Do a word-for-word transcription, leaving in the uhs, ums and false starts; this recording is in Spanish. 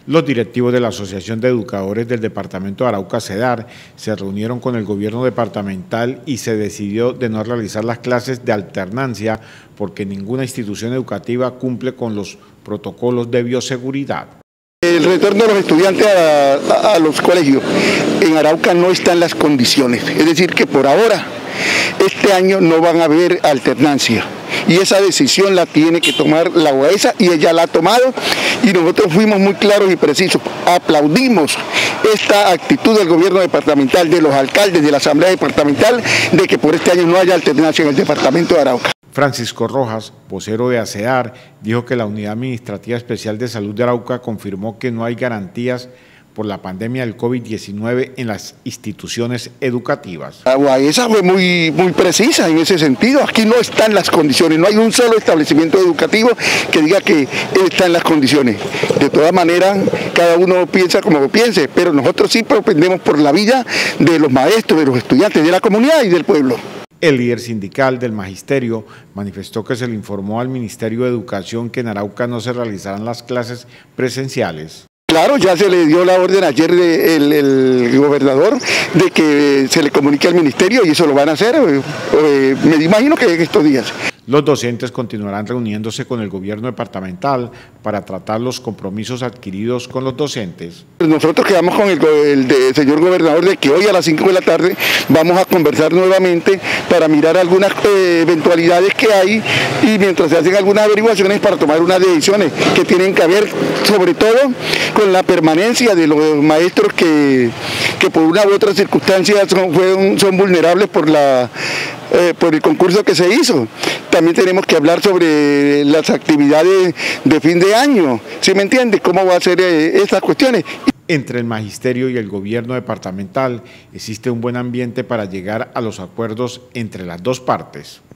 Los directivos de la Asociación de Educadores del Departamento de Arauca, SEDAR, se reunieron con el gobierno departamental y se decidió de no realizar las clases de alternancia porque ninguna institución educativa cumple con los protocolos de bioseguridad. El retorno de los estudiantes a, a, a los colegios en Arauca no está en las condiciones, es decir que por ahora este año no van a haber alternancia y esa decisión la tiene que tomar la O A E S A y ella la ha tomado y nosotros fuimos muy claros y precisos, aplaudimos esta actitud del gobierno departamental, de los alcaldes de la Asamblea Departamental, de que por este año no haya alternancia en el departamento de Arauca. Francisco Rojas, vocero de ASEDAR, dijo que la Unidad Administrativa Especial de Salud de Arauca confirmó que no hay garantías por la pandemia del COVID diecinueve en las instituciones educativas. La O A E S A fue muy, muy precisa en ese sentido, aquí no están las condiciones, no hay un solo establecimiento educativo que diga que está en las condiciones. De todas maneras, cada uno piensa como piense, pero nosotros sí propendemos por la vida de los maestros, de los estudiantes, de la comunidad y del pueblo. El líder sindical del magisterio manifestó que se le informó al Ministerio de Educación que en Arauca no se realizarán las clases presenciales. Claro, ya se le dio la orden ayer el, el gobernador de que se le comunique al ministerio y eso lo van a hacer, eh, me imagino que en estos días. Los docentes continuarán reuniéndose con el gobierno departamental para tratar los compromisos adquiridos con los docentes. Nosotros quedamos con el, el, el señor gobernador de que hoy a las cinco de la tarde vamos a conversar nuevamente para mirar algunas eh, eventualidades que hay y mientras se hacen algunas averiguaciones para tomar unas decisiones que tienen que ver sobre todo con la permanencia de los maestros que, que por una u otra circunstancia son, fueron, son vulnerables por la Eh, por el concurso que se hizo. También tenemos que hablar sobre las actividades de fin de año, ¿sí me entiende? ¿Cómo va a ser eh, estas cuestiones? Entre el magisterio y el gobierno departamental existe un buen ambiente para llegar a los acuerdos entre las dos partes.